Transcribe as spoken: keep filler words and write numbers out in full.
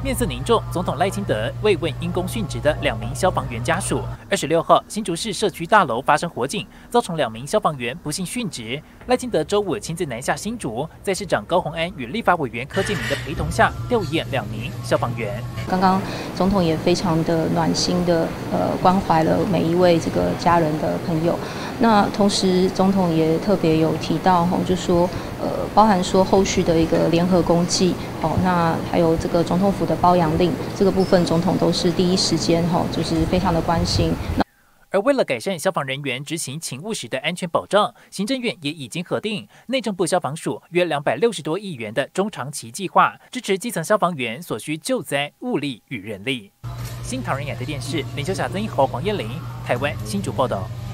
面色凝重，总统赖清德慰问因公殉职的两名消防员家属。二十六号，新竹市社区大楼发生火警，造成两名消防员不幸殉职。赖清德周五亲自南下新竹，在市长高虹安与立法委员柯建铭的陪同下，吊唁两名消防员。 刚刚总统也非常的暖心的呃关怀了每一位这个家人的朋友。那同时，总统也特别有提到哈，就说呃包含说后续的一个联合公祭哦，那还有这个总统府的褒扬令这个部分，总统都是第一时间哈，就是非常的关心。 而为了改善消防人员执行勤务时的安全保障，行政院也已经核定内政部消防署约两百六十多亿元的中长期计划，支持基层消防员所需救灾物力与人力。新唐人亚太电视林秋霞、曾一豪、黄燕玲，台湾新竹报道。